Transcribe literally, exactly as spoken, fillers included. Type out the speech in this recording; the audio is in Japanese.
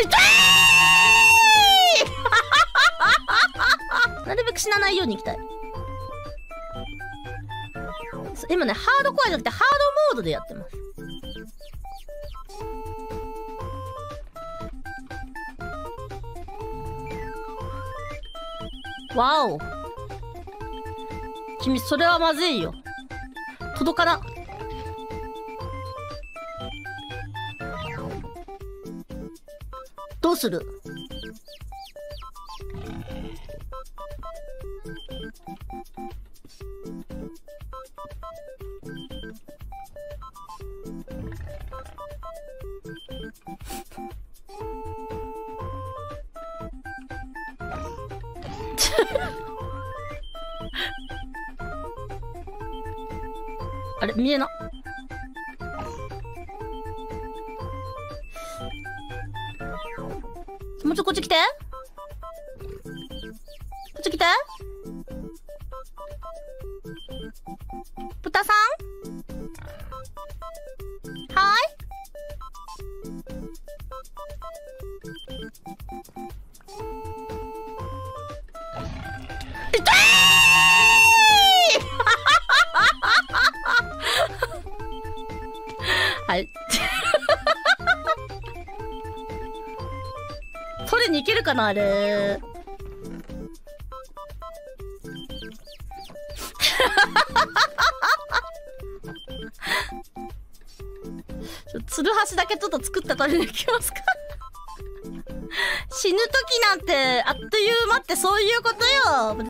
なるべく死なないように行きたい。今ね、ハードコアじゃなくてハードモードでやってます。わお。君、それはまずいよ。届かな。どうする？あれ、見えな。もうちょ、こっち来て。こっち来て。豚さん？はーい。痛いはい。取りに行けるかなあれ。つるはしだけちょっと作って取りに行きますか。死ぬ時なんてあっという間ってそういうことよ。